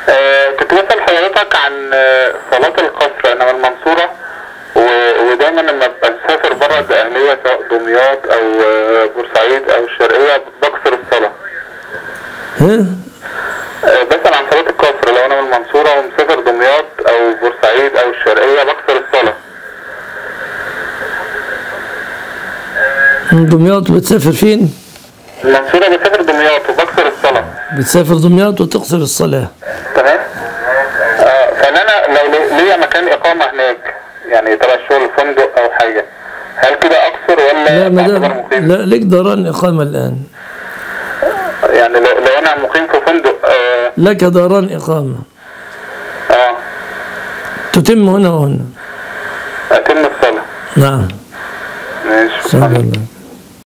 كنت بسأل حضرتك عن صلاة القصر. أنا من المنصورة، ودايما لما بسافر بره الدقهلية سواء دمياط أو بورسعيد أو الشرقية بكسر الصلاة. بسأل عن صلاة القصر لو أنا من المنصورة ومسافر دمياط أو بورسعيد أو الشرقية بكسر الصلاة. من دمياط بتسافر فين؟ المنصورة بسافر دمياط وبكسر الصلاة. بتسافر دمياط وتقصر الصلاة. تمام. فأنا لو ليا مكان إقامة هناك يعني تبع الشغل فندق أو حاجة، هل كده أقصر ولا لا ليك داران إقامة الآن. يعني لو أنا مقيم في فندق لك داران إقامة. تتم هنا وهنا. أتم الصلاة. نعم. ماشي.